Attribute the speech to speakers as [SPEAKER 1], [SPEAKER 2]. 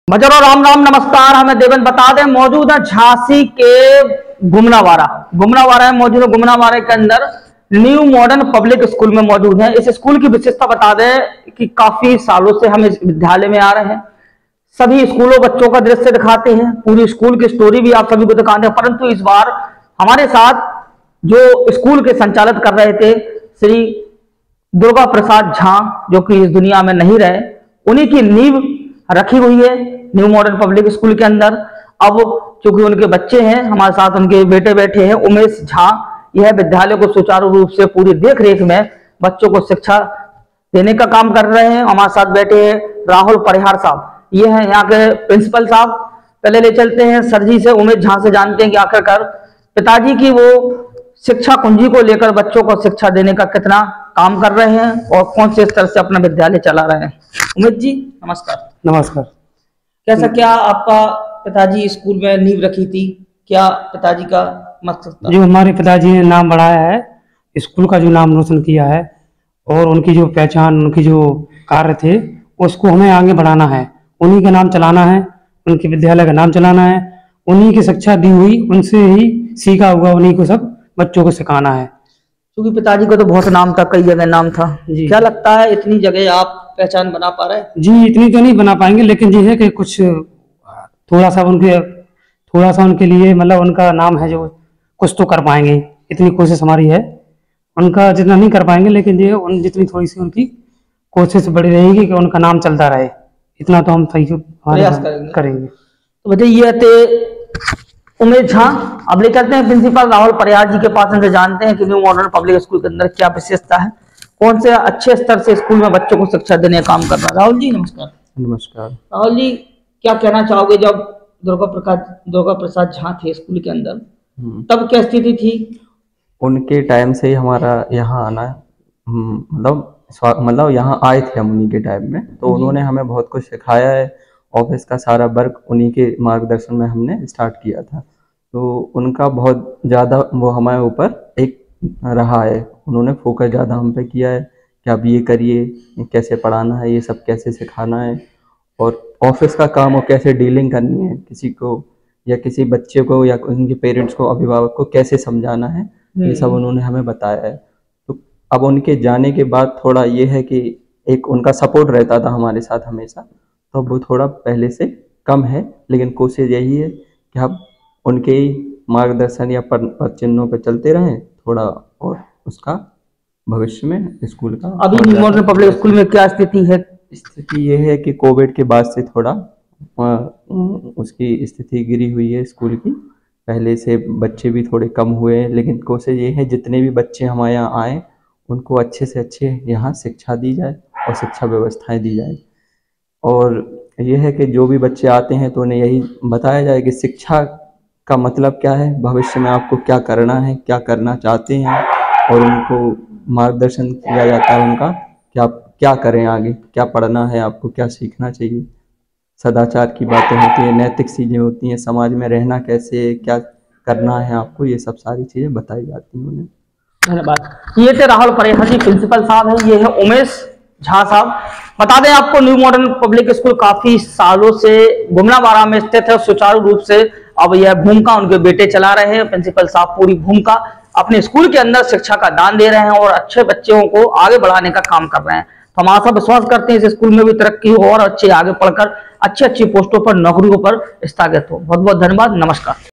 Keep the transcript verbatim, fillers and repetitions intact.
[SPEAKER 1] मजरो राम राम नमस्कार। हमें देवन बता दें, मौजूद है झांसी के गुमनावाड़ा गुमनावाड़ा में मौजूद है। गुमनावाड़ा के अंदर न्यू मॉडर्न पब्लिक स्कूल में मौजूद है। इस स्कूल की विशेषता बता दें कि काफी सालों से हम इस विद्यालय में आ रहे हैं। सभी स्कूलों बच्चों का दृश्य दिखाते हैं, पूरी स्कूल की स्टोरी भी आप सभी को दिखाते हैं। परंतु इस बार हमारे साथ जो स्कूल के संचालित कर रहे थे श्री दुर्गा प्रसाद झा, जो कि इस दुनिया में नहीं रहे, उन्हीं की नींव रखी हुई है न्यू मॉडर्न पब्लिक स्कूल के अंदर। अब चूंकि उनके बच्चे हैं हमारे साथ, उनके बेटे बैठे हैं उमेश झा। यह विद्यालय को सुचारू रूप से पूरी देख रेख में बच्चों को शिक्षा देने का काम कर रहे हैं। हमारे साथ बैठे हैं राहुल परिहार साहब, ये हैं यहाँ के प्रिंसिपल साहब। पहले ले चलते हैं सर जी से, उमेश झा से जानते हैं कि आखिरकार पिताजी की वो शिक्षा कुंजी को लेकर बच्चों को शिक्षा देने का कितना काम कर रहे हैं और कौन से स्तर से अपना विद्यालय चला रहे हैं। उमेश जी नमस्कार।
[SPEAKER 2] नमस्कार।
[SPEAKER 1] कैसा क्या आपका पिताजी स्कूल में नींव रखी थी, क्या पिताजी का मकसद था?
[SPEAKER 2] जो हमारे पिताजी ने नाम बढ़ाया है, स्कूल का जो नाम रोशन किया है और उनकी जो पहचान, उनकी जो कार्य थे उसको हमें आगे बढ़ाना है। उन्हीं का नाम चलाना है, उनके विद्यालय का नाम चलाना है। उन्हीं की शिक्षा दी हुई, उनसे ही सीखा हुआ, उन्हीं को सब बच्चों को सिखाना है।
[SPEAKER 1] क्योंकि पिताजी को तो बहुत नाम था, कई जगह नाम था जी। क्या लगता है इतनी जगह आप पहचान बना पा रहे हैं?
[SPEAKER 2] जी इतनी तो नहीं बना पाएंगे, लेकिन ये है कि कुछ थोड़ा सा उनके थोड़ा सा उनके लिए मतलब उनका नाम है जो कुछ तो कर पाएंगे। इतनी कोशिश हमारी है, उनका जितना नहीं कर पाएंगे, लेकिन ये उन जितनी थोड़ी सी उनकी कोशिश बड़ी रहेगी कि उनका नाम चलता रहे, इतना तो हम सही
[SPEAKER 1] प्रयास करेंगे
[SPEAKER 2] करेंगे।
[SPEAKER 1] तो बताइए थे उमेश झा। अब ले चलते हैं प्रिंसिपल राहुल परिहार जी के पास, इनसे जानते हैं कि न्यू मॉडर्न पब्लिक स्कूल के अंदर क्या विशेषता है, कौन से अच्छे स्तर से स्कूल में बच्चों को शिक्षा देने का काम कर रहा है। राहुल जी नमस्कार।
[SPEAKER 2] नमस्कार।
[SPEAKER 1] राहुल जी क्या कहना चाहोगे, जब दुर्गा प्रसाद दुर्गा प्रसाद झा थे स्कूल के अंदर तब क्या स्थिति थी?
[SPEAKER 3] उनके टाइम से ही हमारा यहाँ आना मतलब मतलब यहाँ आए थे हम उन्हीं के टाइम में, तो उन्होंने हमें बहुत कुछ सिखाया है। ऑफिस का सारा वर्क उन्हीं के मार्गदर्शन में हमने स्टार्ट किया था, तो उनका बहुत ज़्यादा वो हमारे ऊपर एक रहा है। उन्होंने फोकस ज़्यादा हम पे किया है कि आप ये करिए, कैसे पढ़ाना है, ये सब कैसे सिखाना है, और ऑफिस का काम और कैसे डीलिंग करनी है किसी को या किसी बच्चे को या उनके पेरेंट्स को, अभिभावक को कैसे समझाना है, ये सब उन्होंने हमें बताया है। तो अब उनके जाने के बाद थोड़ा ये है कि एक उनका सपोर्ट रहता था हमारे साथ हमेशा, तो अब वो थोड़ा पहले से कम है, लेकिन कोशिश यही है कि हम उनके मार्गदर्शन या पर चिन्हों पर चलते रहें थोड़ा, और उसका भविष्य में स्कूल का।
[SPEAKER 1] अभी न्यू मॉडर्न पब्लिक स्कूल में क्या स्थिति है?
[SPEAKER 3] स्थिति ये है कि कोविड के बाद से थोड़ा उसकी स्थिति गिरी हुई है स्कूल की। पहले से बच्चे भी थोड़े कम हुए हैं, लेकिन कोशिश ये है जितने भी बच्चे हमारे यहाँ आए उनको अच्छे से अच्छे यहाँ शिक्षा दी जाए और शिक्षा व्यवस्थाएं दी जाए। और ये है कि जो भी बच्चे आते हैं तो उन्हें यही बताया जाए कि शिक्षा का मतलब क्या है, भविष्य में आपको क्या करना है, क्या करना चाहते हैं, और उनको मार्गदर्शन किया जाता है उनका कि आप क्या करें आगे, क्या पढ़ना है, आपको क्या सीखना चाहिए। सदाचार की बातें होती हैं, नैतिक चीज़ें होती हैं, समाज में रहना कैसे, क्या करना है आपको, ये सब सारी चीज़ें बताई जाती हैं उन्हें।
[SPEAKER 1] धन्यवाद। ये थे राहुल परिहार जी प्रिंसिपल साहब हैं, ये है उमेश झा साहब। बता दें आपको न्यू मॉडर्न पब्लिक स्कूल काफी सालों से गुमनावाड़ा में स्थित है सुचारू रूप से। अब यह भूमिका उनके बेटे चला रहे हैं। प्रिंसिपल साहब पूरी भूमिका अपने स्कूल के अंदर शिक्षा का दान दे रहे हैं और अच्छे बच्चों को आगे बढ़ाने का काम कर रहे हैं। तो हम आशा विश्वास करते हैं इस स्कूल में भी तरक्की हो और अच्छे आगे पढ़कर अच्छी अच्छी पोस्टों पर, नौकरियों पर स्थापित हो। बहुत बहुत धन्यवाद, नमस्कार।